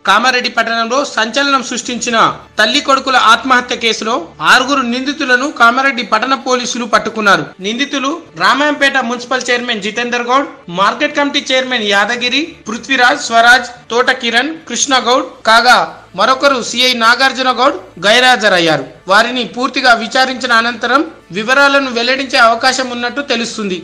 కామారెడ్డి పట్టణంలో సంచలనం సృష్టించిన తల్లి కొడుకుల ఆత్మహత్య కేసులో 6 నిందితులను కామారెడ్డి పట్టణ పోలీసులు పట్టుకున్నారు. నిందితులు Ramayampet municipal chairman Jitender Goud, market committee chairman Yadagiri, Prithviraj, Swaraj, Thota Kiran, Krishna Goud కాగా మరొకరు సిఐ నాగార్జున గౌడ్ గైరాజరయ్యారు. వారిని పూర్తిగా విచారించిన అనంతరం వివరాలను వెల్లడించే అవకాశం ఉన్నట్టు తెలుస్తుంది.